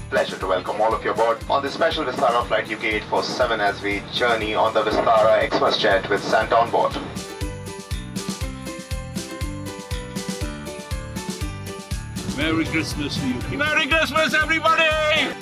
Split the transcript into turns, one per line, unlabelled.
pleasure to welcome all of you aboard on this special Vistara Flight UK 847 as we journey on the Vistara Xmas jet with Santa on board.
Merry Christmas to you.
Merry Christmas, everybody!